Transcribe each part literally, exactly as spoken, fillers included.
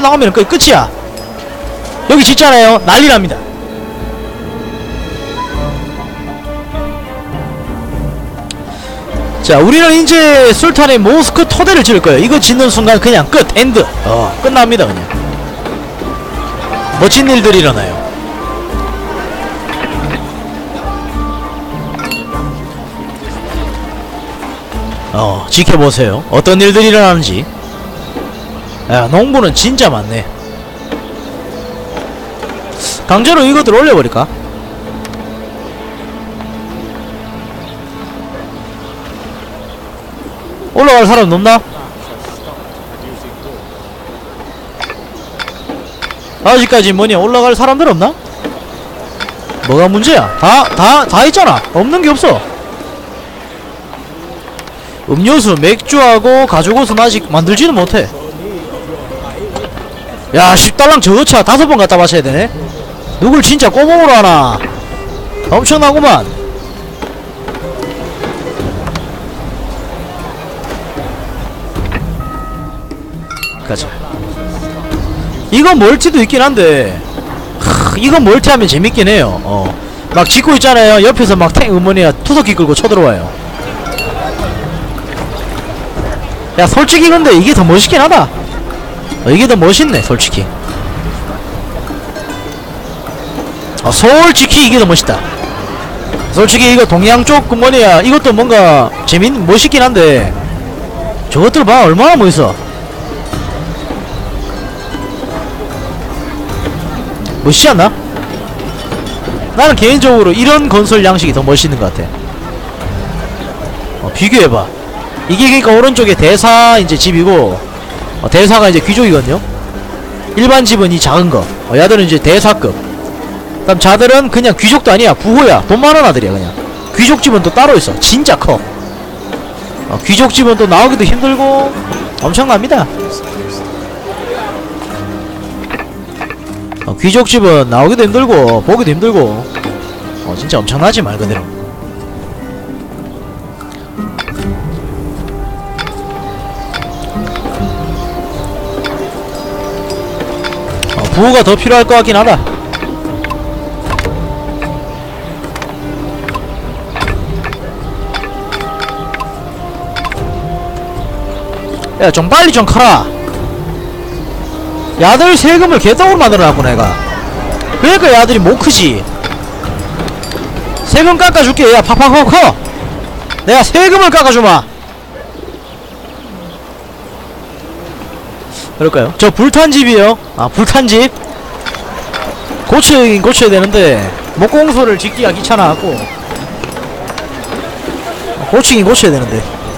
나오면 거의 끝이야. 여기 짓잖아요. 난리 납니다. 자, 우리는 이제 술탄의 모스크 토대를 지을 거예요. 이거 짓는 순간 그냥 끝, 엔드. 어, 끝납니다, 그냥. 멋진 일들이 일어나요. 어, 지켜보세요. 어떤 일들이 일어나는지. 야, 농부는 진짜 많네. 강제로 이것들 올려버릴까? 올라갈 사람 없나? 아직까지 뭐냐, 올라갈 사람들 없나? 뭐가 문제야? 다, 다, 다 있잖아. 없는 게 없어. 음료수, 맥주하고 가죽옷은 아직 만들지는 못해. 야, 십 달랑 저거 차 다섯 번 갖다 마셔야 되네? 누굴 진짜 꼬봉으로 하나? 엄청나구만. 가자. 이건 멀티도 있긴 한데, 하, 이건 멀티하면 재밌긴 해요. 어, 막 짓고 있잖아요. 옆에서 막 탱 음원이야 투석기 끌고 쳐들어와요. 야, 솔직히 근데 이게 더 멋있긴 하다. 어, 이게 더 멋있네, 솔직히. 어, 솔직히 이게 더 멋있다. 솔직히 이거 동양 쪽 그 뭐냐, 이것도 뭔가 재밌 멋있긴 한데, 저것들 봐, 얼마나 멋있어. 멋있지 않나? 나는 개인적으로 이런 건설 양식이 더 멋있는 것 같아. 어, 비교해봐. 이게 그니까 오른쪽에 대사 이제 집이고, 어, 대사가 이제 귀족이거든요. 일반 집은 이 작은거, 어, 야들은 이제 대사급. 그럼 자들은 그냥 귀족도 아니야. 부호야. 돈 많은 아들이야 그냥. 귀족집은 또 따로 있어. 진짜 커. 어, 귀족집은 또 나오기도 힘들고 엄청납니다. 어, 귀족집은 나오기도 힘들고 보기도 힘들고, 어, 진짜 엄청나지 말 그대로. 어, 부호가 더 필요할 것 같긴 하다. 야, 좀 빨리 좀 커라. 야들 세금을 개떡으로 만들어놨구나 내가. 그러니까 야들이 못 크지. 세금 깎아줄게. 야, 팍팍팍 커. 내가 세금을 깎아주마. 그럴까요? 저 불탄집이요. 아, 불탄집 고쳐야긴 고쳐야 되는데 목공소를 짓기가 귀찮아갖고 고치긴 고쳐야 되는데.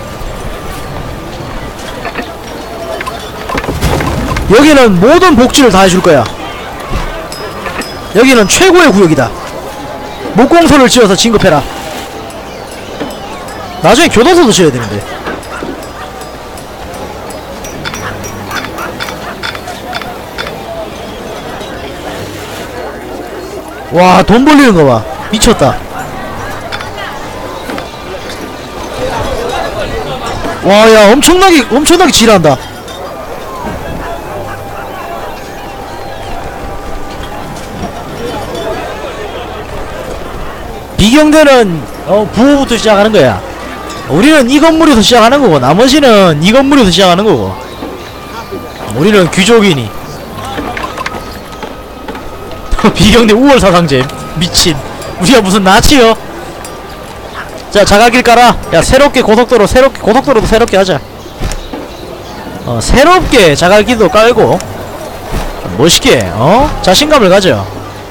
여기는 모든 복지를 다 해줄 거야. 여기는 최고의 구역이다. 목공소를 지어서 진급해라. 나중에 교도소도 지어야 되는데. 와, 돈 벌리는 거 봐. 미쳤다. 와, 야, 엄청나게 엄청나게 지랄한다. 비경대는 어, 부호부터 시작하는 거야. 우리는 이 건물에서 시작하는 거고, 나머지는 이 건물에서 시작하는 거고. 우리는 귀족이니. 비경대 우월 사상제 미친. 우리가 무슨 나치요? 자, 자갈길 깔아. 야, 새롭게 고속도로 새롭게 고속도로도 새롭게 하자. 어, 새롭게 자갈길도 깔고 좀 멋있게, 어, 자신감을 가져.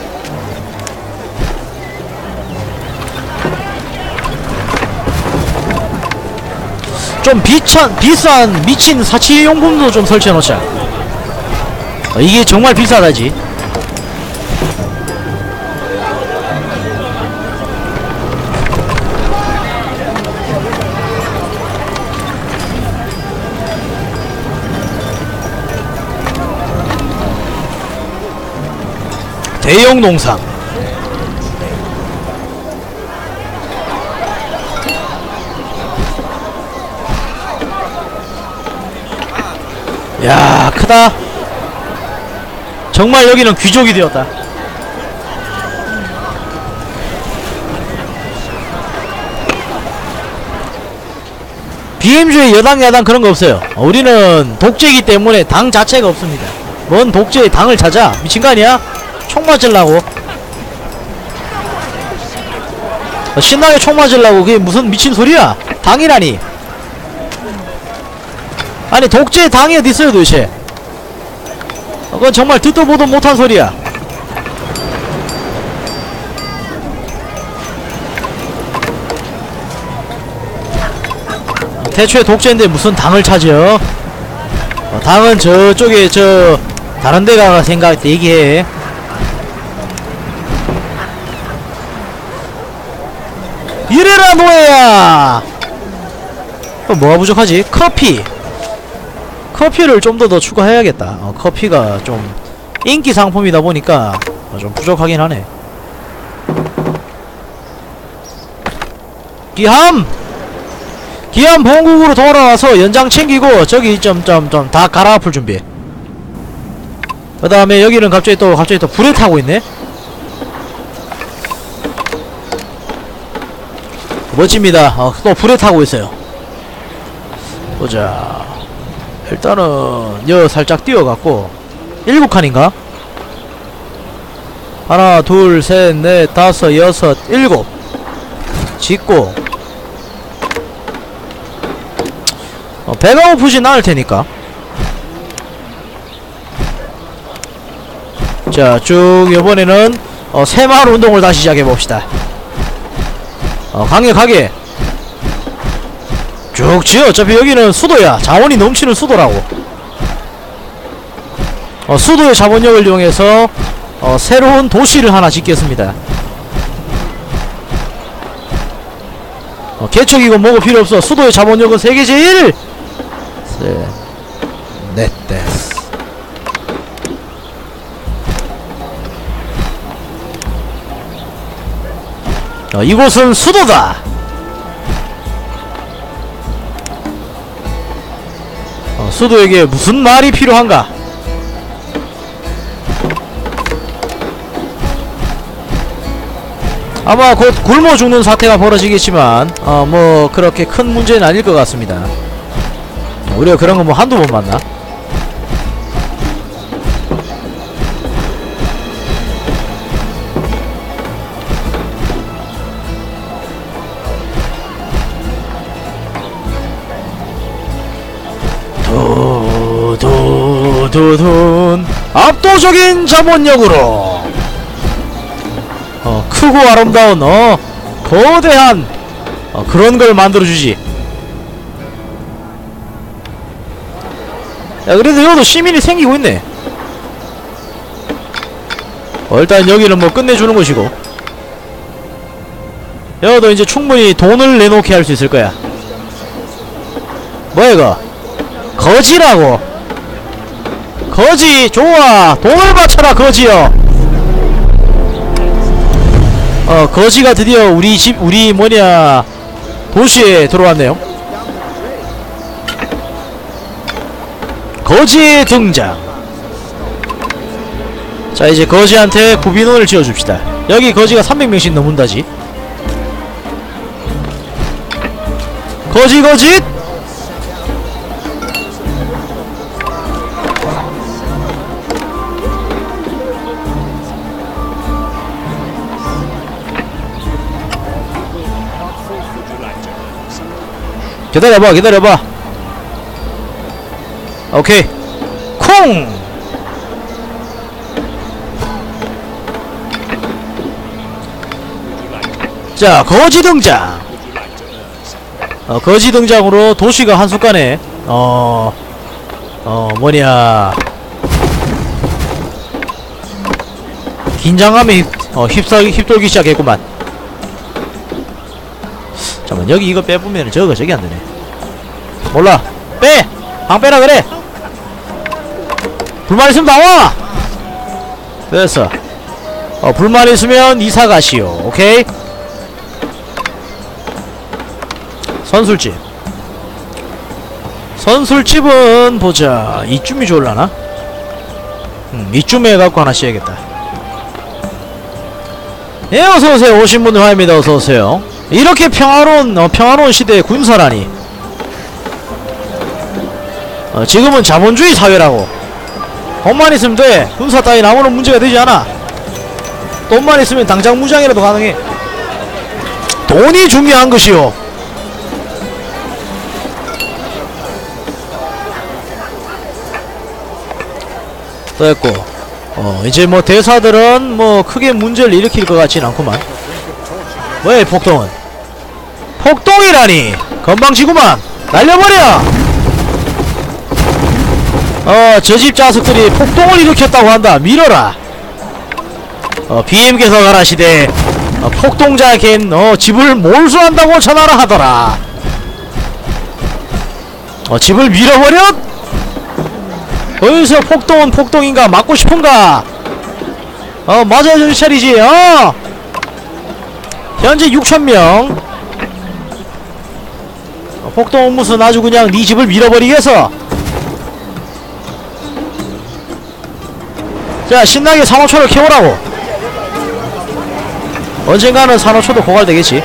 좀 비찬, 비싼 미친 사치용품도 좀 설치해놓자. 어, 이게 정말 비싸다지. 대형 농상. 야, 크다. 정말 여기는 귀족이 되었다. 비엠주의 여당 야당 그런 거 없어요. 우리는 독재이기 때문에 당 자체가 없습니다. 뭔 독재의 당을 찾아? 미친 거 아니야? 총 맞으려고. 어, 신나게 총 맞으려고. 그게 무슨 미친 소리야? 당이라니. 아니 독재의 당이 어딨어요 도대체. 어, 그건 정말 듣도 보도 못한 소리야. 대초에 독재인데 무슨 당을 찾여? 어, 당은 저쪽에 저 다른데 가가 생각 얘기해. 이래라 노예야. 어, 뭐가 부족하지? 커피. 커피를 좀 더 더 추가해야겠다. 어, 커피가 좀 인기 상품이다 보니까 어, 좀 부족하긴 하네. 기함! 기함 본국으로 돌아와서 연장 챙기고 저기 좀 좀 좀 다 갈아엎을 준비. 그 다음에 여기는 갑자기 또 갑자기 또 불에 타고 있네. 멋집니다. 어, 또 불에 타고 있어요. 보자. 일단은 여 살짝 뛰어갖고 일곱 칸인가? 하나 둘 셋 넷 다섯 여섯 일곱 짓고 어, 배가 고프진 않을 테니까. 자, 쭉 이번에는 어, 새마을 운동을 다시 시작해 봅시다. 어, 강력하게 쭉 지어. 어차피 여기는 수도야. 자원이 넘치는 수도라고. 어, 수도의 자본력을 이용해서 어, 새로운 도시를 하나 짓겠습니다. 어, 개척이고 뭐고 필요 없어. 수도의 자본력은 세계 제일. 네, 넷, 데스. 어, 이곳은 수도다. 어, 수도에게 무슨 말이 필요한가? 아마 곧 굶어 죽는 사태가 벌어지겠지만 어, 뭐 그렇게 큰 문제는 아닐 것 같습니다. 우리가 그런 거 뭐 한두 번 만나? 두두두둔 압도적인 자본력으로 어 크고 아름다운 어 거대한 어, 그런 걸 만들어주지. 야, 그래도 여기도 시민이 생기고 있네. 어, 일단 여기는 뭐 끝내주는 것이고, 여기도 이제 충분히 돈을 내놓게 할 수 있을 거야. 뭐야 이거? 거지라고. 거지 좋아. 돈을 바쳐라 거지여. 어 거지가 드디어 우리 집 우리 뭐냐 도시에 들어왔네요. 거지의 등장. 자, 이제 거지한테 구비논을 지어줍시다. 여기 거지가 삼백 명씩 넘는다지. 거지 거짓. 기다려봐 기다려봐. 오케이 콩. 자, 거지 등장. 어, 거지 등장으로 도시가 한순간에 어... 어 뭐냐 긴장감에 휩, 어, 휩싸, 휩돌기 시작했구만. 잠깐만, 여기 이거 빼보면 저거 저기 안되네. 몰라, 빼! 방 빼라 그래! 불만 있으면 나와! 됐어. 어, 불만 있으면 이사 가시오. 오케이? 선술집. 선술집은 보자. 이쯤이 좋을라나? 음, 이쯤에 해갖고 하나 씌워야겠다. 예, 어서오세요. 오신 분들 화입니다. 어서오세요. 이렇게 평화로운 어, 평화로운 시대의 군사라니. 어, 지금은 자본주의 사회라고. 돈만 있으면 돼. 군사 따윈 아무런 문제가 되지 않아. 돈만 있으면 당장 무장이라도 가능해. 돈이 중요한 것이요. 또 했고, 어 이제 뭐 대사들은 뭐 크게 문제를 일으킬 것 같진 않구만. 왜 폭동은? 폭동이라니! 건방지구만! 날려버려! 어 저 집 자석들이 폭동을 일으켰다고 한다. 밀어라. 어 비엠께서 가라 시대. 어, 폭동자겐 어 집을 몰수한다고 전하라 하더라. 어 집을 밀어버려? 어디서 폭동은 폭동인가? 맞고 싶은가? 어 맞아야 정신 차리지. 어 현재 육천명. 어, 폭동은 무슨 아주 그냥 네 집을 밀어버리겠어. 자 신나게 산호초를 키우라고. 언젠가는 산호초도 고갈되겠지.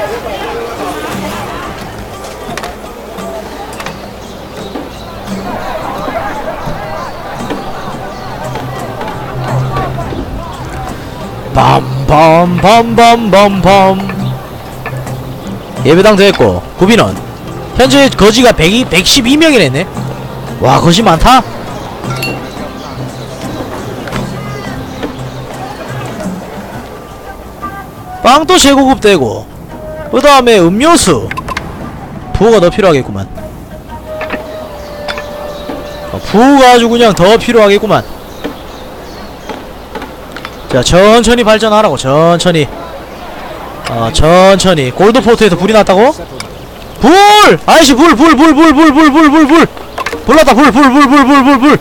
빰빰빰빰빰빰. 예배당 됐고 구비는 현재 거지가 백, 백십이 명이랬네 와 거지 많다. 빵도 재고급되고 그 다음에 음료수 부호가 더 필요하겠구만. 어, 부호가 아주 그냥 더 필요하겠구만. 자 천천히 발전하라고. 천천히 어 천천히. 골드포트에서 불이 났다고? 불! 아이씨 불 불 불 불 불 불 불 불 불 불났다. 불 불 불 불 불 불 불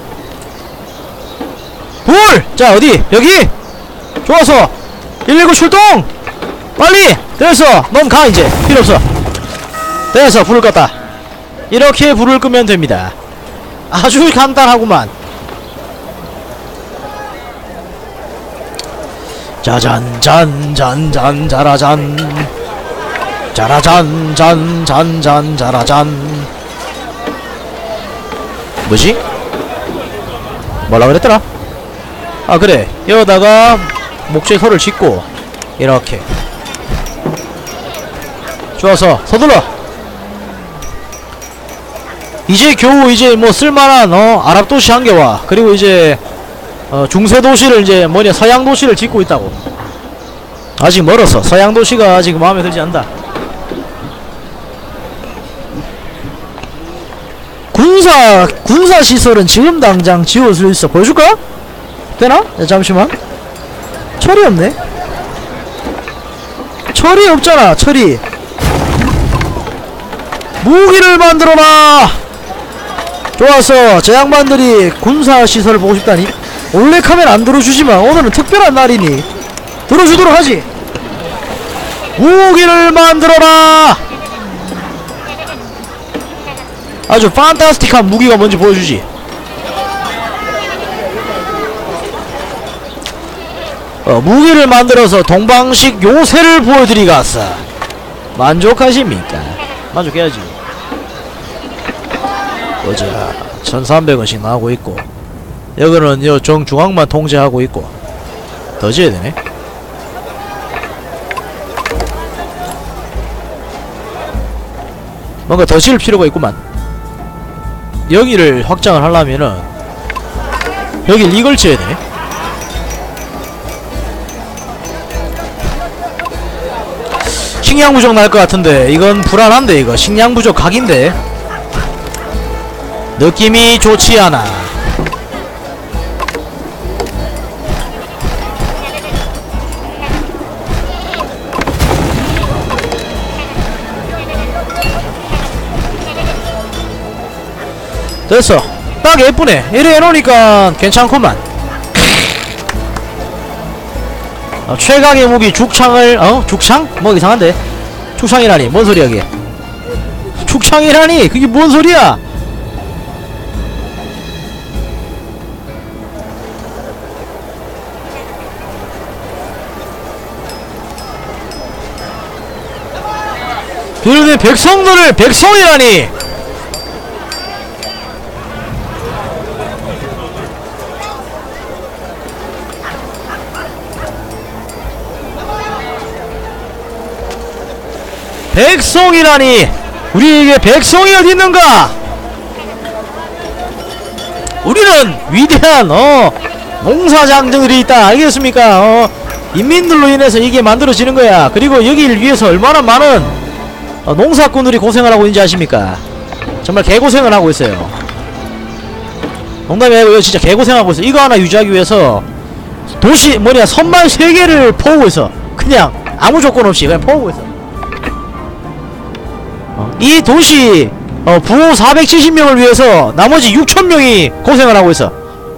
불! 자 어디? 여기? 좋았어. 일일구 출동! 빨리! 됐어. 넌 가 이제. 필요없어. 됐어. 불을 껐다. 이렇게 불을 끄면 됩니다. 아주 간단하구만. 짜잔 잔잔 잔 자라잔 자라잔 잔잔 잔 자라잔. 뭐지? 뭐라 그랬더라? 아 그래 여기다가 목재 소를 짓고 이렇게. 좋아서 서둘러. 이제 겨우 이제 뭐 쓸만한 어 아랍 도시 한 개와 그리고 이제 어 중세 도시를 이제 뭐냐 서양 도시를 짓고 있다고. 아직 멀었어. 서양 도시가 아직 마음에 들지 않는다. 군사 군사 시설은 지금 당장 지을 수 있어. 보여줄까? 되나? 야, 잠시만. 철이 없네. 철이 없잖아. 철이. 무기를 만들어라. 좋았어. 저 양반들이 군사 시설을 보고 싶다니. 원래 카메라 안 들어주지만 오늘은 특별한 날이니 들어주도록 하지. 무기를 만들어라. 아주 판타스틱한 무기가 뭔지 보여주지. 어, 무기를 만들어서 동방식 요새를 보여드리겠어. 만족하십니까? 만족해야지. 보자. 천삼백 원씩 나오고 있고 여기는 요 정중앙만 통제하고 있고 더 지어야 되네. 뭔가 더 지을 필요가 있구만. 여기를 확장을 하려면은 여길 이걸 지어야 되네. 식량 부족 날 것 같은데 이건 불안한데. 이거 식량 부족 각인데 느낌이 좋지 않아. 됐어. 딱 예쁘네. 이래 해놓으니까 괜찮구만. 어, 최강의 무기 죽창을 어? 죽창? 뭐 이상한데. 죽창이라니 뭔 소리야 그게. 죽창이라니 그게 뭔 소리야. 그런데 백성들을 백성이라니. 백성이라니. 우리에게 백성이 어디 있는가? 우리는 위대한 어 농사장정들이 있다. 알겠습니까? 어 인민들로 인해서 이게 만들어지는 거야. 그리고 여기를 위해서 얼마나 많은 어, 농사꾼들이 고생을 하고 있는지 아십니까? 정말 개고생을 하고 있어요. 농담이 아니고 이거 진짜 개고생하고 있어. 이거 하나 유지하기 위해서 도시 뭐냐 선만 세 개를 퍼오고 있어. 그냥 아무 조건 없이 그냥 퍼오고 있어. 어, 이 도시 어, 부호 사백칠십 명을 위해서 나머지 육천 명이 고생을 하고 있어.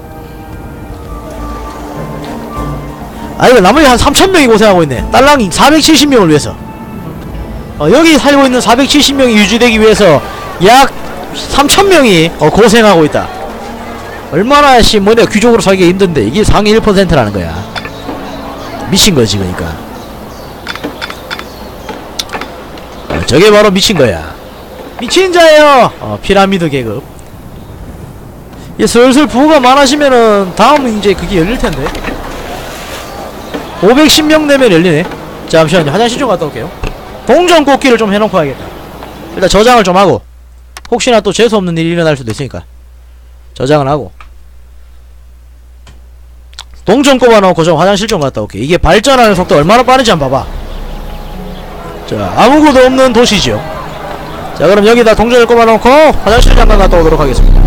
아 이거 나머지 한 삼천 명이 고생하고 있네. 딸랑 사백칠십 명을 위해서. 어, 여기 살고 있는 사백칠십 명이 유지되기 위해서 약 삼천 명이 어, 고생하고 있다. 얼마나 씨 뭐냐 귀족으로 살기 힘든데 이게 상위 일 퍼센트라는 거야. 미친거지 그러니까. 어, 저게 바로 미친거야. 미친자예요. 어, 피라미드 계급. 이제 슬슬 부호가 많아지면은 다음은 이제 그게 열릴텐데 오백십 명 되면 열리네. 잠시만요 화장실 좀 갔다 올게요. 동전 꽂기를 좀 해놓고 와야겠다. 일단 저장을 좀 하고 혹시나 또 재수없는 일이 일어날 수도 있으니까 저장을 하고 동전 꼽아놓고 좀 화장실 좀 갔다 올게. 이게 발전하는 속도 얼마나 빠른지 한번 봐봐. 자 아무것도 없는 도시죠. 자 그럼 여기다 동전을 꼽아놓고 화장실 잠깐 갔다 오도록 하겠습니다.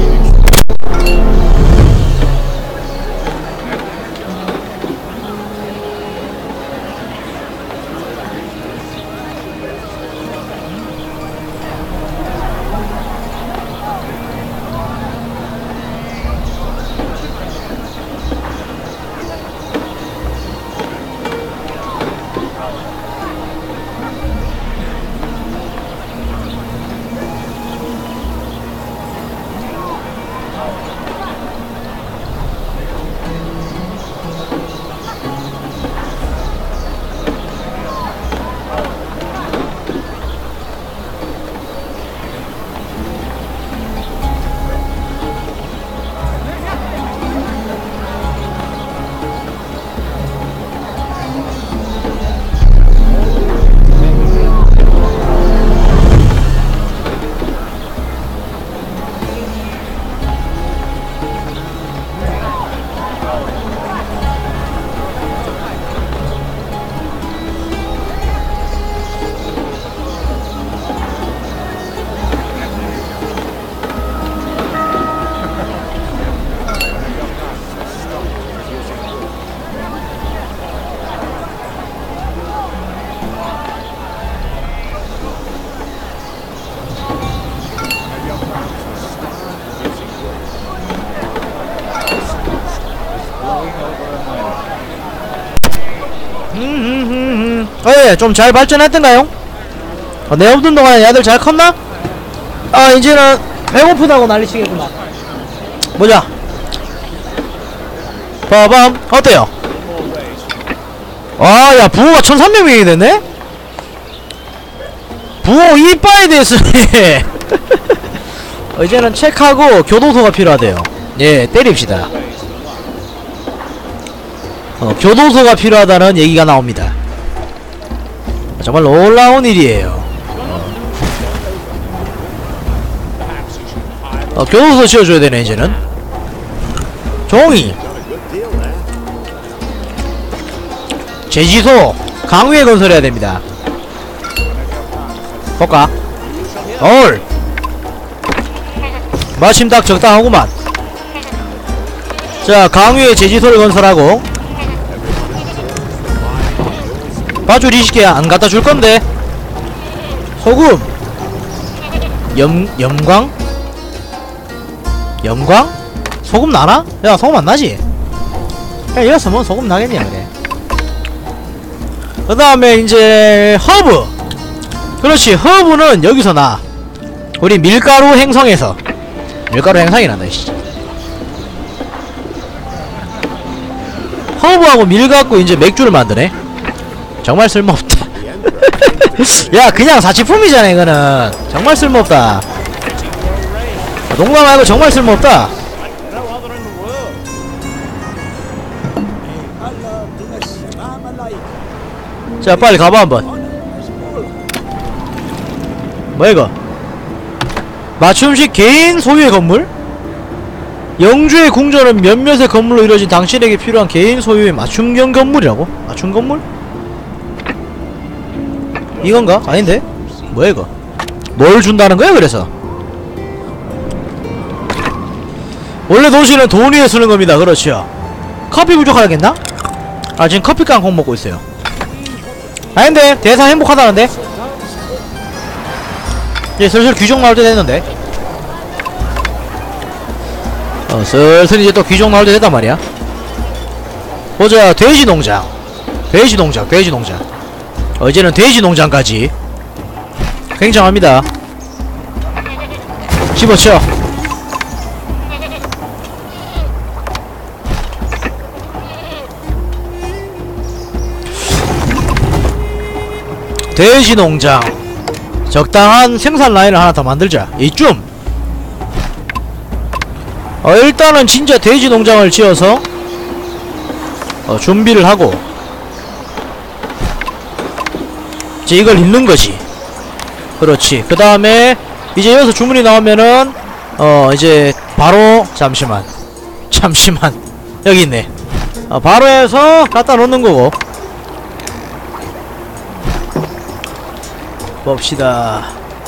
예, 좀 잘 발전했던가요? 어, 내 없는 동안에 애들 잘 컸나? 아, 이제는 배고프다고 난리치겠구만. 보자. 빠밤. 어때요? 아, 야, 부호가 천삼백 명이 됐네? 부호 이빠에 됐으니. 어, 이제는 책하고 교도소가 필요하대요. 예, 때립시다. 어, 교도소가 필요하다는 얘기가 나옵니다. 정말 놀라운 일이에요. 어, 어 교도소 지어줘야 되네 이제는. 종이 제지소 강위에 건설해야 됩니다. 볼까? 헐 마침 딱 적당하구만. 자 강위에 제지소를 건설하고 봐줄 이시게야 안 갖다 줄 건데. 소금 염 염광 염광 소금 나나? 야 소금 안 나지? 야 이랬어 뭐 소금 나겠냐 그래. 그 다음에 이제 허브. 그렇지 허브는 여기서 나. 우리 밀가루 행성에서 밀가루 행성이 난다 씨. 허브하고 밀 갖고 이제 맥주를 만드네. 정말 쓸모없다. 야 그냥 사치품이잖아 이거는. 정말 쓸모없다. 농담 말고 정말 쓸모없다. 자 빨리 가봐 한번. 뭐야 이거? 맞춤식 개인 소유의 건물? 영주의 궁전은 몇몇의 건물로 이루어진 당신에게 필요한 개인 소유의 맞춤형 건물이라고? 맞춤 건물? 이건가? 아닌데? 뭐야 이거? 뭘 준다는 거야 그래서? 원래 도시는 돈 위에 쓰는 겁니다. 그렇죠. 커피 부족하겠나? 아 지금 커피 깡콩 먹고 있어요. 아닌데 대사 행복하다는데? 이제 슬슬 귀족 나올 때 됐는데. 어 슬슬 이제 또 귀족 나올 때 됐단 말이야. 보자. 돼지 농장 돼지 농장 돼지 농장 어 이제는 돼지 농장까지. 굉장합니다. 집어쳐. 돼지 농장 적당한 생산 라인을 하나 더 만들자. 이쯤 어 일단은 진짜 돼지 농장을 지어서 어 준비를 하고 이제 이걸 잇는 거지. 그렇지. 그 다음에 이제 여기서 주문이 나오면은 어 이제 바로 잠시만 잠시만 여기 있네. 어 바로 해서 갖다 놓는 거고. 봅시다.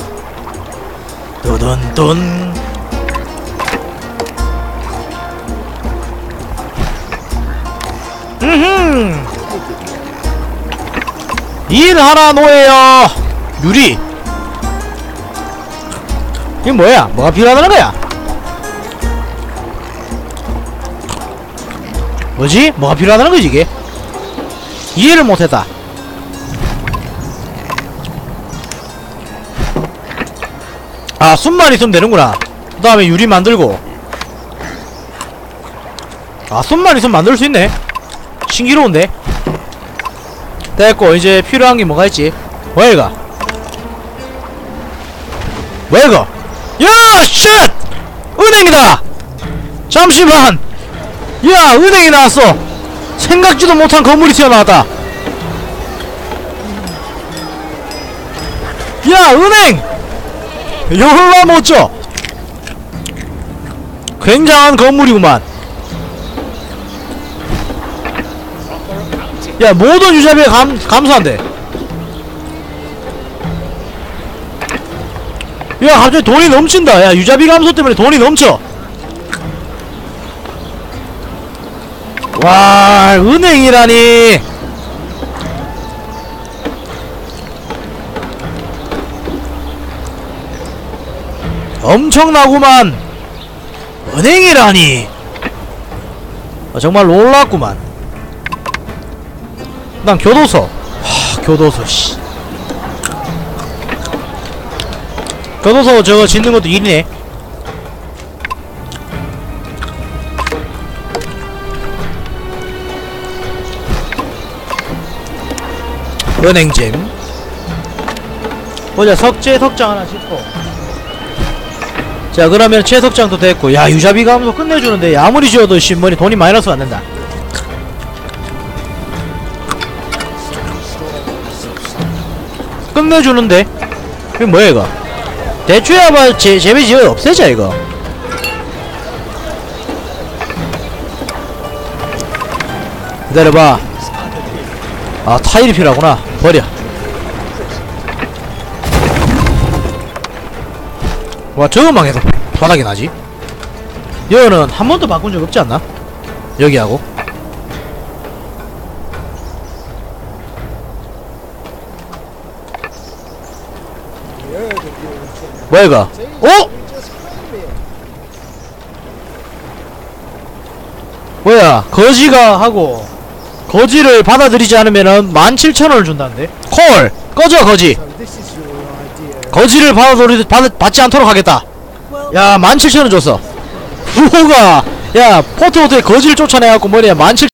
도돈돈. 음흠. 일하라 노예여. 유리. 이게 뭐야? 뭐가 필요하다는 거야? 뭐지? 뭐가 필요하다는 거지 이게? 이해를 못했다. 아 숯만 있으면 되는구나. 그 다음에 유리 만들고. 아 숯만 있으면 만들 수 있네. 신기로운데? 됐고 이제 필요한 게 뭐가 있지? 뭐야 이거? 뭐야 이거? 야 쉣! 은행이다! 잠시만! 야 은행이 나왔어! 생각지도 못한 건물이 튀어나왔다. 야 은행! 열라 멋져! 굉장한 건물이구만. 야 모든 유자비에 감, 감소한대. 야 갑자기 돈이 넘친다. 야 유자비 감소 때문에 돈이 넘쳐. 와 은행이라니. 엄청나구만. 은행이라니. 아, 정말 놀랐구만. 난 교도소. 하, 교도소 씨. 교도소 저거 짓는 것도 일이네. 은행잼. 보자 석재 석장 하나 짓고. 자 그러면 채석장도 됐고. 야 유자비 감소 끝내주는데 아무리 지어도 신문이 돈이 마이너스 안 된다. 끝내주는데? 이거 뭐야 이거? 대추야 봐. 제, 재배지역 없애자 이거. 기다려봐. 아 타일이 필요하구나. 버려. 와 저것만 해도 바닥이 나지. 여기는 한 번도 바꾼 적 없지 않나? 여기하고 뭐야 이거? 어? 뭐야 거지가 하고 거지를 받아들이지 않으면은 만 칠천 원을 준다는데? 콜! 꺼져 거지! 거지를 받아들이, 받, 받지 않도록 하겠다. 야 만 칠천 원 줬어. 후호가 야 포트호텔 거지를 쫓아내갖고 뭐냐 만 칠천